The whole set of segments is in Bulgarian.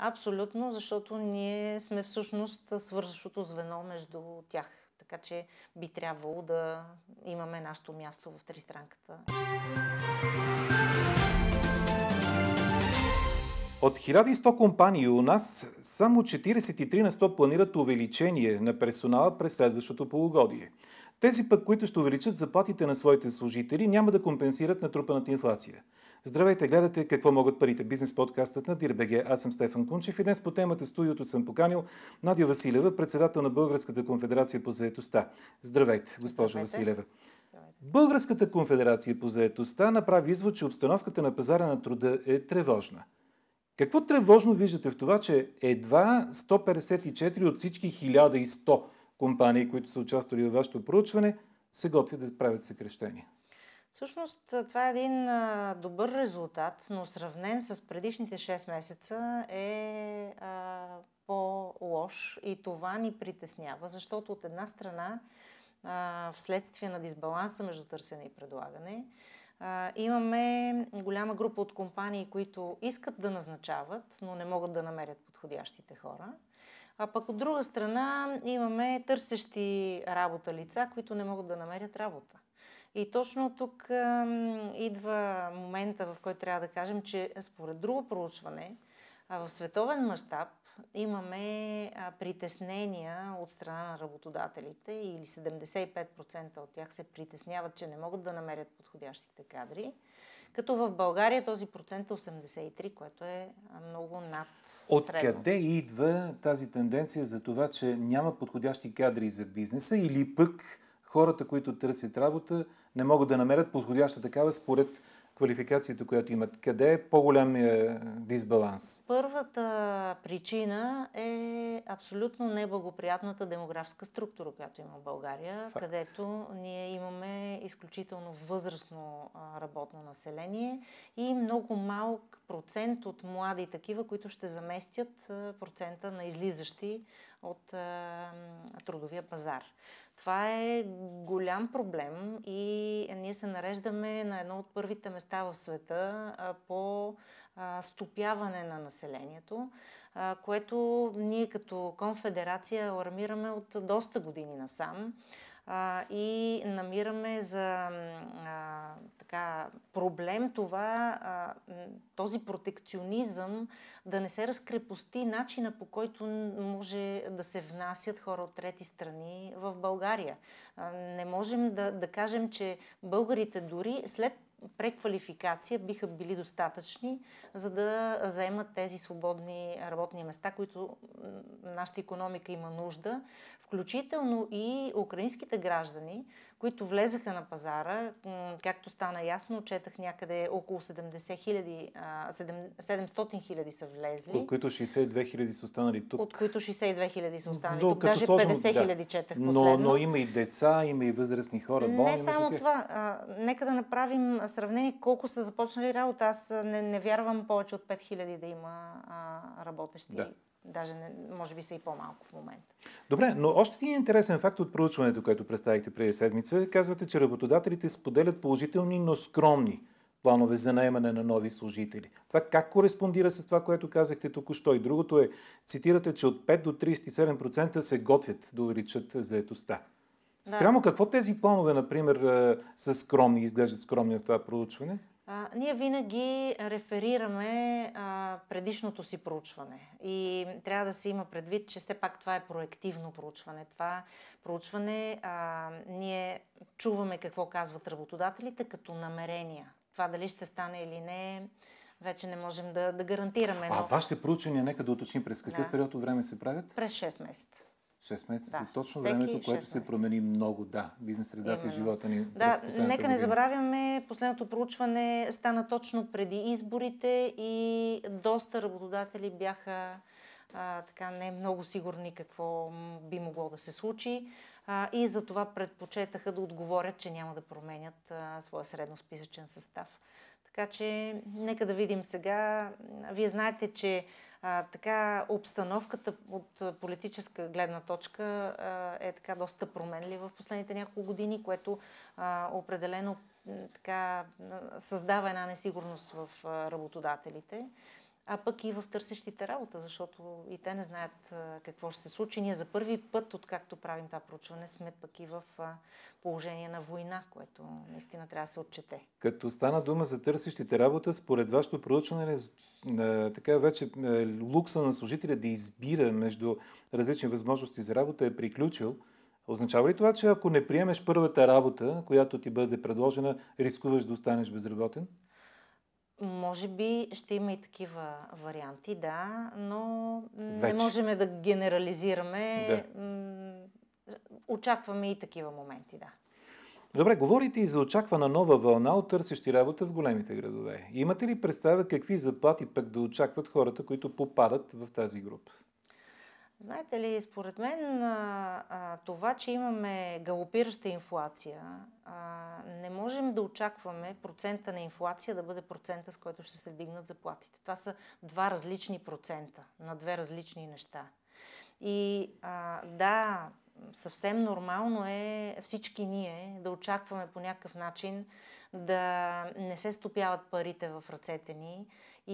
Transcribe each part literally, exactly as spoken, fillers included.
Абсолютно, защото ние сме всъщност свързващото звено между тях. Така че би трябвало да имаме нашето място в тристранката. От хиляда и сто компании у нас само четиридесет и три на сто планират увеличение на персонала през следващото полугодие. Тези пък, които ще увеличат заплатите на своите служители, няма да компенсират натрупаната инфлация. Здравейте, гледате Какво могат парите? Бизнес подкастът на Дир.бг. Аз съм Стефан Кунчев и днес по темата студиото съм поканил Надя Василева, председател на Българската конфедерация по заетостта. Здравейте, госпожо Здравейте. Василева. Здравейте. Българската конфедерация по заетостта направи извод, че обстановката на пазара на труда е тревожна. Какво тревожно виждате в това, че едва сто петдесет и четири от всички хиляда и сто компании, които са участвали във вашето проучване, се готвят да правят съкращения? Всъщност това е един а, добър резултат, но сравнен с предишните шест месеца е а, по-лош и това ни притеснява, защото от една страна а, вследствие на дисбаланса между търсене и предлагане а, имаме голяма група от компании, които искат да назначават, но не могат да намерят подходящите хора. А пък от друга страна имаме търсещи работа лица, които не могат да намерят работа. И точно тук а, идва момента, в който трябва да кажем, че според друго проучване, а в световен мащаб имаме а, притеснения от страна на работодателите или седемдесет и пет процента от тях се притесняват, че не могат да намерят подходящите кадри, като в България този процент е осемдесет и три, което е много над средно. Откъде идва тази тенденция за това, че няма подходящи кадри за бизнеса или пък хората, които търсят работа, не могат да намерят подходяща такава според квалификацията, която имат? Къде е по-големия дисбаланс? Първата причина е абсолютно неблагоприятната демографска структура, която има в България, Факт. където ние имаме изключително възрастно работно население и много малък процент от млади такива, които ще заместят процента на излизащи от трудовия пазар. Това е голям проблем и ние се нареждаме на едно от първите места в света по стопяване на населението, което ние като конфедерация алармираме от доста години насам и намираме за а, така, проблем това, а, този протекционизъм да не се разкрепости начина, по който може да се внасят хора от трети страни в България. А, не можем да, да кажем, че българите дори след преквалификация биха били достатъчни, за да заемат тези свободни работни места, които нашата икономика има нужда, включително и украинските граждани, които влезаха на пазара, както стана ясно, четах някъде около седемдесет хиляди, седемстотин хиляди са влезли. От които шейсет и две хиляди са останали тук. От които шейсет и две хиляди са останали Но, тук. Даже сложно, петдесет хиляди да. четах последно. Но, но има и деца, има и възрастни хора. Болни, не само тях. това. А, нека да направим сравнение колко са започнали работа. Аз не, не вярвам повече от пет хиляди да има а, работещи. Да. Даже не, може би са и по-малко в момента. Добре, но още един интересен факт от проучването, което представихте преди седмица. Казвате, че работодателите споделят положителни, но скромни планове за наемане на нови служители. Това как кореспондира с това, което казахте току-що? И другото е, цитирате, че от пет до тридесет и седем процента се готвят да увеличат заетостта. Да. Спрямо какво тези планове, например, са скромни, изглеждат скромни в това проучване? А, ние винаги реферираме а, предишното си проучване и трябва да се има предвид, че все пак това е проективно проучване. Това проучване а, ние чуваме какво казват работодателите като намерения. Това дали ще стане или не, вече не можем да, да гарантираме. А но... вашите проучвания, нека да уточним, през какъв да. период от време се правят? През шест месеца. шест месеца да. са точно Всеки времето, което се месеца. промени много. Да, бизнес средата и живота ни. Да, нека не забравяме, последното проучване стана точно преди изборите и доста работодатели бяха а, така не много сигурни какво би могло да се случи а, и за това предпочетаха да отговорят, че няма да променят а, своя средносписъчен състав. Така че нека да видим сега. Вие знаете, че а, така обстановката от политическа гледна точка а, е така доста променлива в последните няколко години, което а, определено така създава една несигурност в а, работодателите. А пък и в търсещите работа, защото и те не знаят а, какво ще се случи. Ние за първи път, откакто правим това проучване, сме пък и в а, положение на война, което наистина трябва да се отчете. Като стана дума за търсещите работа, според вашето проучване, така вече лукса на служителя да избира между различни възможности за работа е приключил. Означава ли това, че ако не приемеш първата работа, която ти бъде предложена, рискуваш да останеш безработен? Може би ще има и такива варианти, да, но Вече. не можем да генерализираме. Да. Очакваме и такива моменти, да. Добре, говорите и за очаквана нова вълна от търсещи работа в големите градове. Имате ли представа какви заплати пък да очакват хората, които попадат в тази група? Знаете ли, според мен това, че имаме галопираща инфлация, не можем да очакваме процента на инфлация да бъде процента, с който ще се вдигнат заплатите. Това са два различни процента на две различни неща. И да, съвсем нормално е всички ние да очакваме по някакъв начин да не се стопяват парите в ръцете ни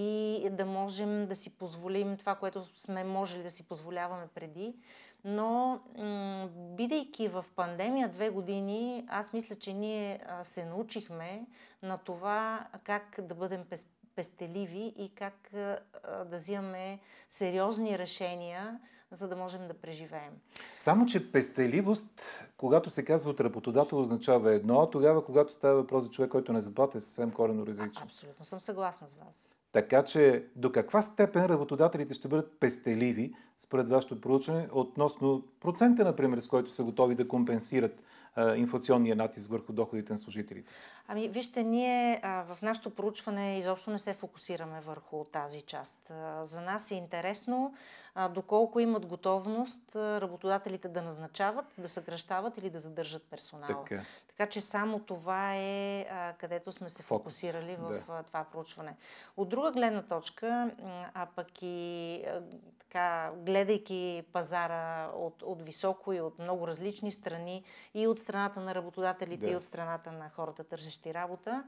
и да можем да си позволим това, което сме можели да си позволяваме преди. Но, м- бидейки в пандемия две години, аз мисля, че ние а, се научихме на това как да бъдем пес- пестеливи и как а, да взимаме сериозни решения, за да можем да преживеем. Само, че пестеливост, когато се казва от работодател, означава едно, а тогава, когато става въпрос за човек, който не заплати, е съвсем коренно различно. А, абсолютно съм съгласна с вас. Така че до каква степен работодателите ще бъдат пестеливи, според вашето проучване, относно процента, например, с който са готови да компенсират а, инфлационния натиск върху доходите на служителите си? Ами, вижте, ние а, в нашето проучване изобщо не се фокусираме върху тази част. А, за нас е интересно а, доколко имат готовност а, работодателите да назначават, да съкращават или да задържат персонал. Така. Така че само това е а, където сме се Фокус, фокусирали в да. а, това проучване. От друга гледна точка, а пък и а, така, гледайки пазара от, от високо и от много различни страни, и от страната на работодателите, Да. и от страната на хората, търсещи работа,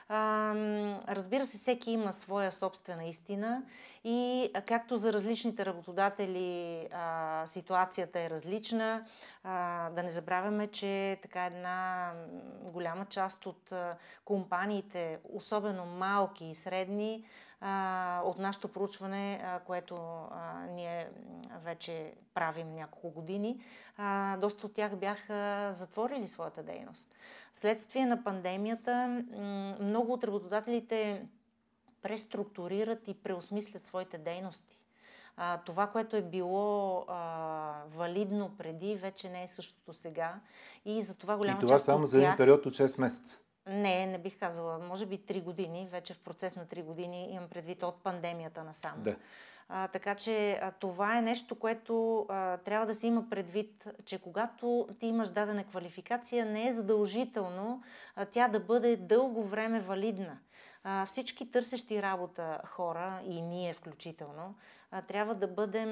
а, разбира се, всеки има своя собствена истина и както за различните работодатели а, ситуацията е различна, а, да не забравяме, че така една голяма част от а, компаниите, особено малки и средни, а, от нашето проучване, а, което а, ние вече правим няколко години, а, доста от тях бяха затворили своята дейност. Вследствие на пандемията много от работодателите преструктурират и преосмислят своите дейности. А, това, което е било а, валидно преди, вече не е същото сега. И за това голяма И това част само от за един тях... период от шест месеца. Не, не бих казала. Може би три години, вече в процес на три години, имам предвид от пандемията насам. Да. А, така че а, това е нещо, което а, трябва да се има предвид, че когато ти имаш дадена квалификация, не е задължително а, тя да бъде дълго време валидна. А, всички търсещи работа хора, и ние включително, а, трябва да бъдем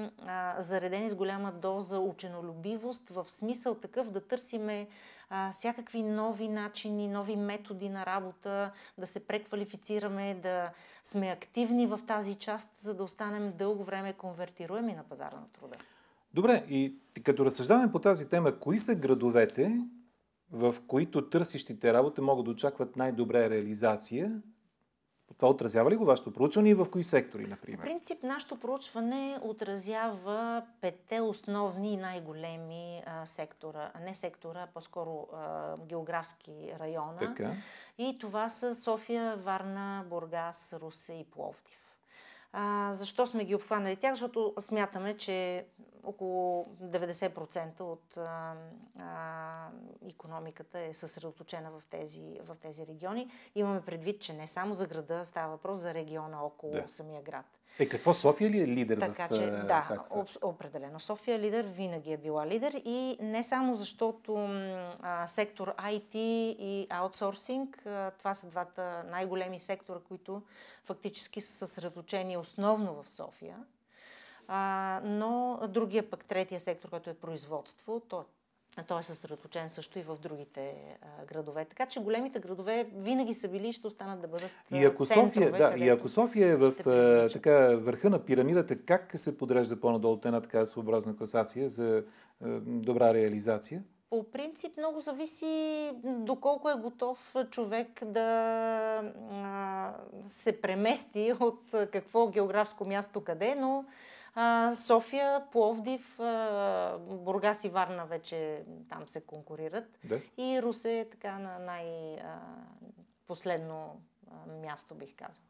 а, заредени с голяма доза ученолюбивост, в смисъл такъв да търсиме а, всякакви нови начини, нови методи на работа, да се преквалифицираме, да сме активни в тази част, за да останем дълго време конвертируеми на пазара на труда. Добре, и като разсъждаваме по тази тема, кои са градовете, в които търсещите работа могат да очакват най-добра реализация? Това отразява ли го вашето проучване и в кои сектори, например? В принцип, нашето проучване отразява петте основни и най-големи а, сектора, а не сектора, а по-скоро а, географски района. Така. И това са София, Варна, Бургас, Русе и Пловдив. А, защо сме ги обхванали тях? Защото смятаме, че около деветдесет процента от а, а, икономиката е съсредоточена в тези, в тези региони. Имаме предвид, че не само за града става въпрос, за региона около да. самия град. Е, какво София ли е лидер така, в че, а, да, таксация? определено. София е лидер, винаги е била лидер и не само защото а, сектор ай ти и аутсорсинг, а, това са двата най-големи сектора, които фактически са съсредоточени основно в София, а, но другия пък, третия сектор, който е производство, то той е съсредоточен също и в другите а, градове. Така че големите градове винаги са били и ще останат да бъдат и ако центрове, София, да, и ако София е в а, така, върха на пирамидата, как се подрежда по-надолу една така своеобразна класация за а, добра реализация? По принцип много зависи доколко е готов човек да а, се премести от какво географско място къде, но а, София, Пловдив, а, Бургас и Варна вече там се конкурират. Да. И Русе е така на най-последно място, бих казала.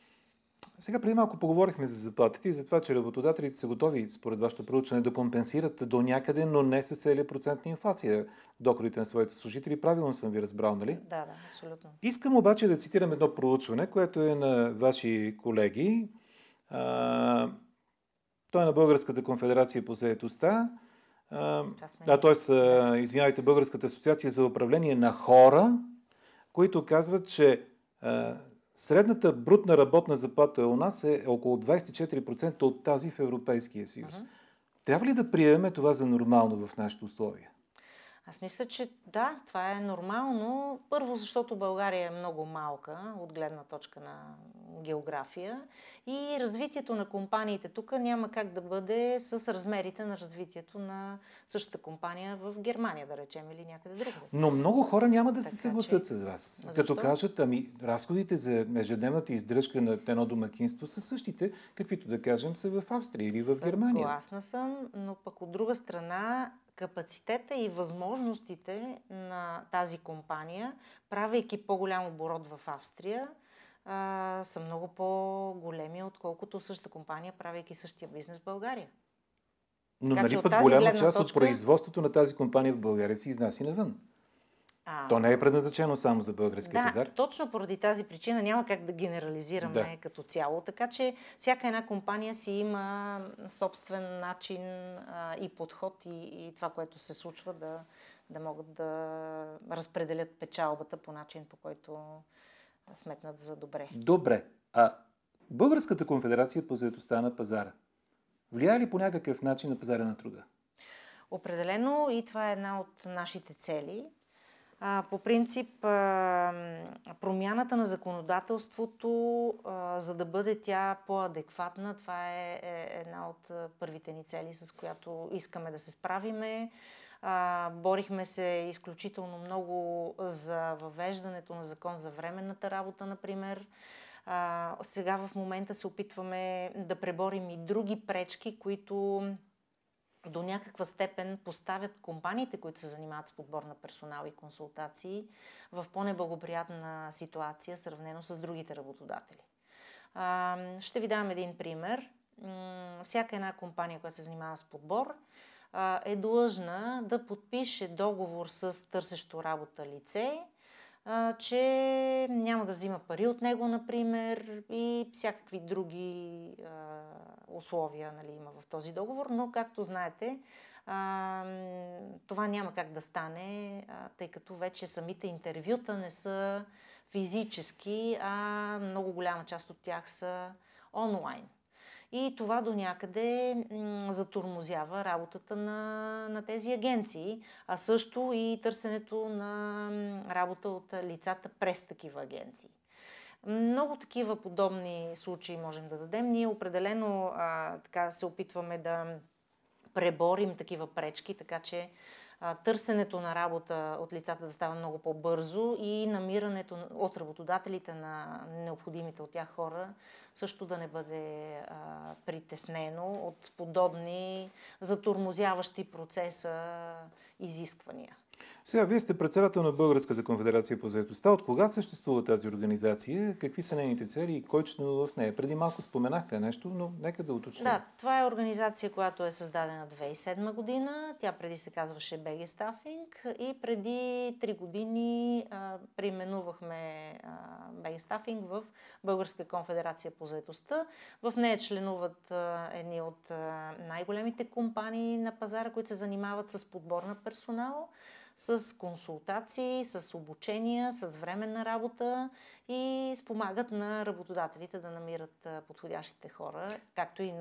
Сега преди малко поговорихме за заплатите и за това, че работодателите са готови, според вашето проучване, да компенсират до някъде, но не с целия процент на инфлация доходите на своите служители. Правилно съм ви разбрал, нали? Да, да, абсолютно. Искам обаче да цитирам едно проучване, което е на ваши колеги. А, той е на Българската конфедерация по заетостта. А, да, т.е. извинявайте, Българската асоциация за управление на хора, които казват, че а, средната брутна работна заплата у нас е около двадесет и четири процента от тази в Европейския съюз. Uh-huh. Трябва ли да приемем това за нормално в нашите условия? Аз мисля, че да, това е нормално. Първо, защото България е много малка от гледна точка на география и развитието на компаниите тук няма как да бъде с размерите на развитието на същата компания в Германия, да речем, или някъде другаде. Но много хора няма да се така, съгласят че... с вас. Защо? Като кажат, ами разходите за ежедневната издръжка на едно домакинство са същите, каквито да кажем са в Австрия или в Германия. Съгласна съм, но пък от друга страна капацитета и възможностите на тази компания, правейки по-голям оборот в Австрия, а, са много по-големи, отколкото същата компания, правейки същия бизнес в България. Но така, нали пък голяма част точка... от производството на тази компания в България се изнася навън? А... То не е предназначено само за българския да, пазар. Да, точно поради тази причина няма как да генерализираме да. като цяло. Така че всяка една компания си има собствен начин а, и подход и, и това, което се случва, да, да могат да разпределят печалбата по начин, по който сметнат за добре. Добре. А Българската конфедерация по заетостта на пазара влияе ли по някакъв начин на пазара на труда? Определено и това е една от нашите цели. По принцип, промяната на законодателството, за да бъде тя по-адекватна, това е една от първите ни цели, с която искаме да се справиме. Борихме се изключително много за въвеждането на закон за временната работа, например. Сега в момента се опитваме да преборим и други пречки, които до някаква степен поставят компаниите, които се занимават с подбор на персонал и консултации, в по-неблагоприятна ситуация, сравнено с другите работодатели. Ще ви дам един пример. Всяка една компания, която се занимава с подбор, е длъжна да подпише договор с търсещо работа лице, че няма да взима пари от него, например, и всякакви други а, условия, нали, има в този договор, но както знаете, а, това няма как да стане, а, тъй като вече самите интервюта не са физически, а много голяма част от тях са онлайн. И това до някъде м, затормозява работата на, на тези агенции, а също и търсенето на работа от лицата през такива агенции. Много такива подобни случаи можем да дадем. Ние определено а, така се опитваме да преборим такива пречки, така че а, търсенето на работа от лицата да става много по-бързо и намирането от работодателите на необходимите от тях хора също да не бъде а, притеснено от подобни затормозяващи процеса изисквания. Сега, вие сте председател на Българската конфедерация по заетостта. От кога съществува тази организация? Какви са нейните цели и кой членува в нея? Преди малко споменахте нещо, но нека да уточним. Да, това е организация, която е създадена две хиляди и седма година. Тя преди се казваше би джи Staffing и преди три години а, преименувахме а, би джи Staffing в Българска конфедерация по заетостта. В нея членуват а, едни от а, най-големите компании на пазара, които се занимават с подбор на персонал, с консултации, с обучения, с временна работа и спомагат на работодателите да намират подходящите хора, както и на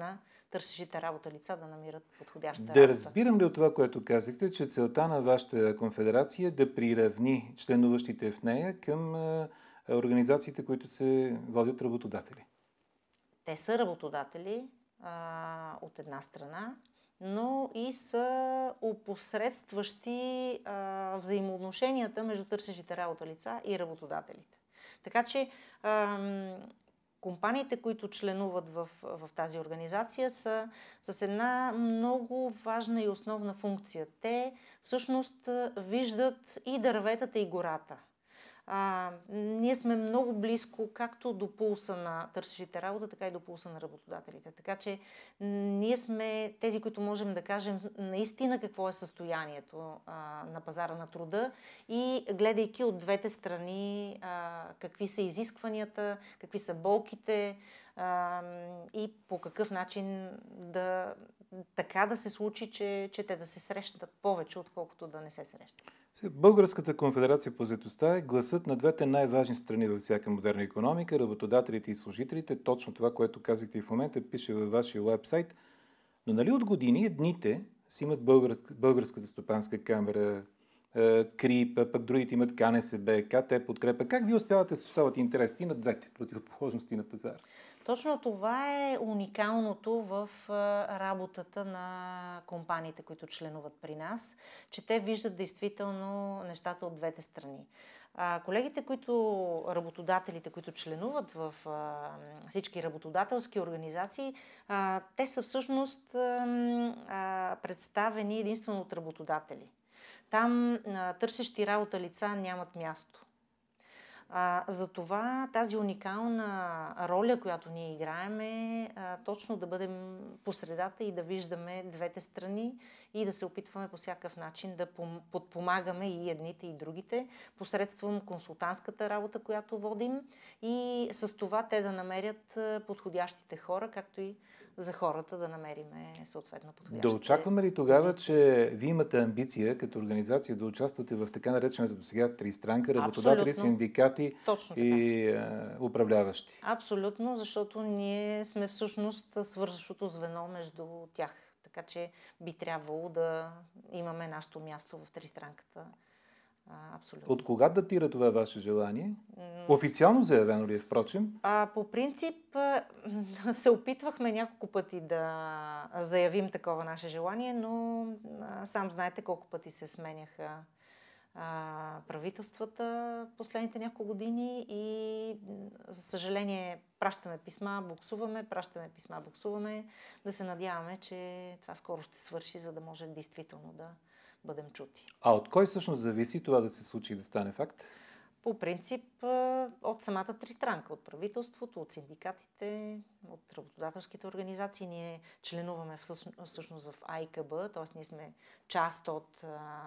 търсещите работа лица да намират подходяща да работа. Да разбирам ли от това, което казахте, че целта на вашата конфедерация е да приравни членуващите в нея към а, организациите, които се водят работодатели? Те са работодатели а, от една страна, но и са опосредстващи а, взаимоотношенията между търсещите работа лица и работодателите. Така че а, компаниите, които членуват в, в тази организация, са с една много важна и основна функция. Те всъщност виждат и дърветата, и гората. А, ние сме много близко както до пулса на търсещите работа, така и до пулса на работодателите. Така че ние сме тези, които можем да кажем наистина какво е състоянието а, на пазара на труда и гледайки от двете страни а, какви са изискванията, какви са болките а, и по какъв начин да така да се случи, че, че те да се срещат повече, отколкото да не се срещат. Българската конфедерация по заетостта е гласът на двете най-важни страни във всяка модерна икономика, работодателите и служителите. Точно това, което казахте и в момента, пише във вашия уебсайт. Но нали от години едните си имат българска, Българската стопанска камера, КРИП, пък другите имат КНСБ, КТ подкрепа. Как ви успявате да съчетавате интересите и на двете противоположности на пазара? Точно това е уникалното в работата на компаниите, които членуват при нас, че те виждат действително нещата от двете страни. Колегите, които, работодателите, които членуват в всички работодателски организации, те са всъщност представени единствено от работодатели. Там търсещи работа лица нямат място. А, затова тази уникална роля, която ние играем е а, точно да бъдем по средата и да виждаме двете страни и да се опитваме по всякакъв начин да подпомагаме и едните и другите посредством консултантската работа, която водим и с това те да намерят подходящите хора, както и за хората да намериме съответно подходящите. Да очакваме ли тогава, че вие имате амбиция като организация да участвате в така наречената до сега тристранка, работодатели, синдикати и а, управляващи? Абсолютно, защото ние сме всъщност свързващото звено между тях. Така че би трябвало да имаме нашето място в тристранката. Абсолютно. От кога датира това ваше желание? Официално заявено ли е, впрочем? А, по принцип се опитвахме няколко пъти да заявим такова наше желание, но а, сам знаете колко пъти се сменяха а, правителствата последните няколко години и за съжаление пращаме писма, буксуваме, пращаме писма, буксуваме, да се надяваме, че това скоро ще свърши, за да може действително да бъдем чути. А от кой всъщност зависи това да се случи и да стане факт? По принцип от самата тристранка, от правителството, от синдикатите, от работодателските организации. Ние членуваме всъщност в А И К Б, т.е. ние сме част от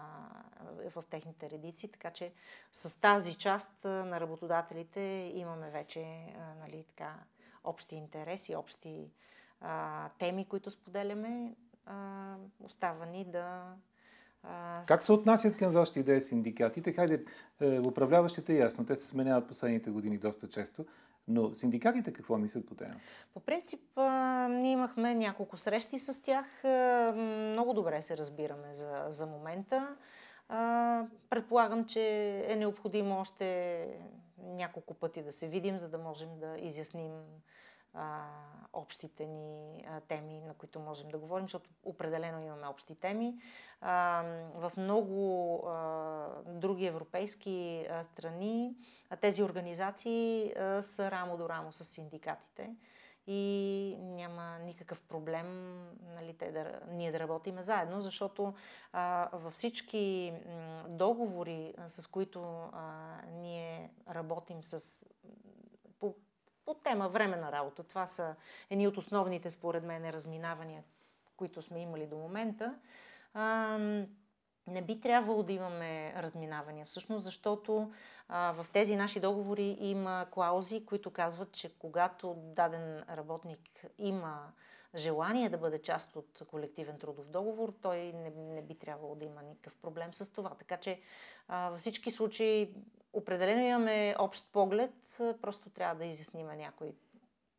в техните редици, така че с тази част на работодателите имаме вече нали, така, общи интереси, общи а, теми, които споделяме. А, остава ни да Как се отнасят към вашите идеи синдикатите? Хайде, управляващите ясно, те се сменяват последните години доста често, но синдикатите какво мислят по темата? По принцип, ние имахме няколко срещи с тях. Много добре се разбираме за, за момента. Предполагам, че е необходимо още няколко пъти да се видим, за да можем да изясним А, общите ни а, теми, на които можем да говорим, защото определено имаме общи теми. А, в много а, други европейски а, страни а, тези организации а, са рамо до рамо с синдикатите и няма никакъв проблем нали, те да, ние да работим заедно, защото а, във всички м, договори, а, с които а, ние работим с по По тема време на работа. Това са едни от основните, според мен, разминавания, които сме имали до момента. А, не би трябвало да имаме разминавания, всъщност, защото а, в тези наши договори има клаузи, които казват, че когато даден работник има желание да бъде част от колективен трудов договор, той не, не би трябвало да има никакъв проблем с това. Така че а, във всички случаи определено имаме общ поглед, просто трябва да изясним някои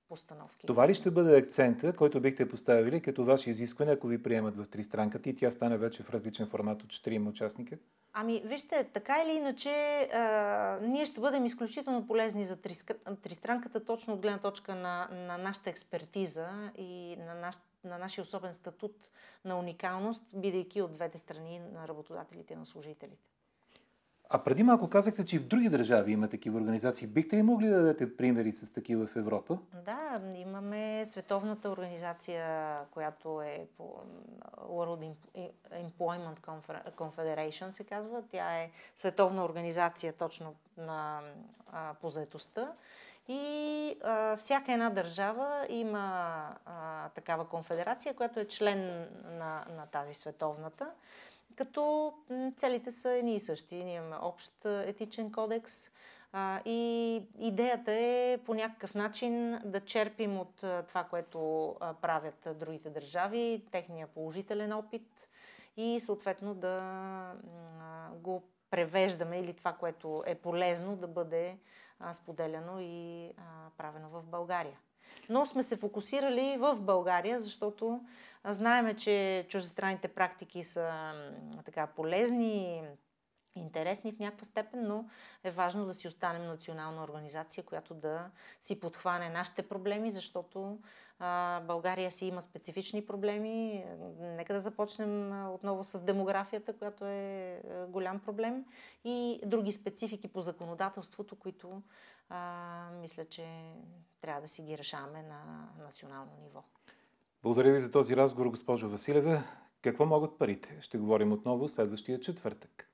постановки. Това ли ще бъде акцента, който бихте поставили като ваше изискване, ако ви приемат в тристранката и тя стане вече в различен формат от четирима участника? Ами, вижте, така или иначе, а, ние ще бъдем изключително полезни за тристранката, точно от гледна точка на, на нашата експертиза и на, наш, на нашия особен статут на уникалност, бидейки от двете страни на работодателите и на служителите. А преди малко казахте, че и в други държави има такива организации. Бихте ли могли да дадете примери с такива в Европа? Да, имаме световната организация, която е по World Employment Confederation, се казва. Тя е световна организация точно на, а, по заетостта. И а, всяка една държава има а, такава конфедерация, която е член на, на тази световната. Като целите са едни и същи. Ние имаме общ етичен кодекс а, и идеята е по някакъв начин да черпим от а, това, което а, правят другите държави, техния положителен опит и съответно да а, го превеждаме или това, което е полезно да бъде а, споделяно и а, правено в България. Но сме се фокусирали в България, защото знаеме, че чуждестранните практики са така полезни, интересни в някаква степен, но е важно да си останем национална организация, която да си подхване нашите проблеми, защото а, България си има специфични проблеми. Нека да започнем отново с демографията, която е голям проблем, и други специфики по законодателството, които а, мисля, че трябва да си ги решаваме на национално ниво. Благодаря ви за този разговор, госпожо Василева. Какво могат парите? Ще говорим отново следващия четвъртък.